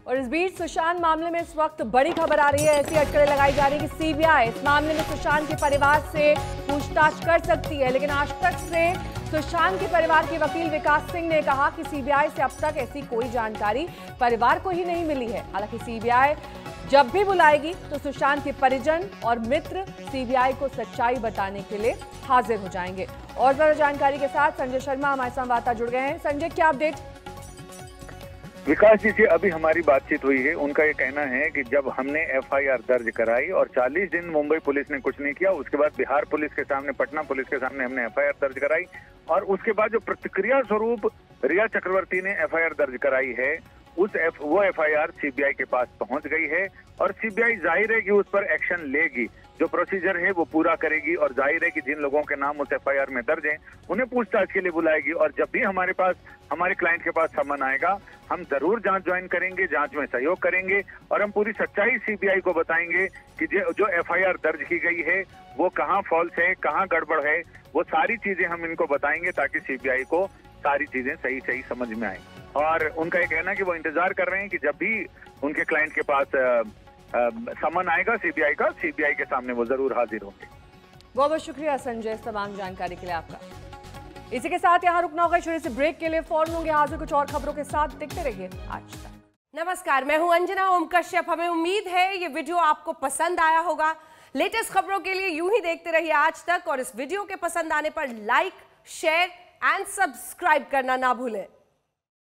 और इस बीच सुशांत मामले में इस वक्त बड़ी खबर आ रही है। ऐसी अटकलें लगाई जा रही है कि सीबीआई इस मामले में सुशांत के परिवार से पूछताछ कर सकती है, लेकिन आज तक से सुशांत के परिवार के वकील विकास सिंह ने कहा कि सीबीआई से अब तक ऐसी कोई जानकारी परिवार को ही नहीं मिली है। हालांकि सीबीआई जब भी बुलाएगी तो सुशांत के परिजन और मित्र सीबीआई को सच्चाई बताने के लिए हाजिर हो जाएंगे। और ज्यादा जानकारी के साथ संजय शर्मा हमारे संवाददाता जुड़ गए हैं। संजय, क्या अपडेट? विकास जी से अभी हमारी बातचीत हुई है। उनका ये कहना है कि जब हमने एफआईआर दर्ज कराई और 40 दिन मुंबई पुलिस ने कुछ नहीं किया, उसके बाद बिहार पुलिस के सामने, पटना पुलिस के सामने हमने एफआईआर दर्ज कराई और उसके बाद जो प्रतिक्रिया स्वरूप रिया चक्रवर्ती ने एफआईआर दर्ज कराई है वो एफआईआर सीबीआई के पास पहुंच गई है और सीबीआई जाहिर है कि उस पर एक्शन लेगी, जो प्रोसीजर है वो पूरा करेगी और जाहिर है कि जिन लोगों के नाम उस एफआईआर में दर्ज हैं उन्हें पूछताछ के लिए बुलाएगी। और जब भी हमारे क्लाइंट के पास समन आएगा, हम जरूर जांच ज्वाइन करेंगे, जांच में सहयोग करेंगे और हम पूरी सच्चाई सीबीआई को बताएंगे कि जो एफआईआर दर्ज की गई है वो कहाँ फॉल्स है, कहाँ गड़बड़ है, वो सारी चीजें हम इनको बताएंगे ताकि सीबीआई को सारी चीजें सही सही समझ में आए। और उनका ये कहना है कि वो इंतजार कर रहे हैं कि जब भी उनके क्लाइंट के पास समन आएगा सीबीआई का, सीबीआई के सामने वो जरूर हाजिर होंगे। बहुत बहुत शुक्रिया संजय इस तमाम जानकारी के लिए आपका। इसी के साथ यहाँ रुकना होगा, छोटे से ब्रेक के लिए फौरन होंगे हाजिर कुछ और खबरों के साथ। देखते रहिए आज तक। नमस्कार, मैं हूं अंजना ओम कश्यप। हमें उम्मीद है ये वीडियो आपको पसंद आया होगा। लेटेस्ट खबरों के लिए यूं ही देखते रहिए आज तक और इस वीडियो के पसंद आने पर लाइक, शेयर एंड सब्सक्राइब करना ना भूलें।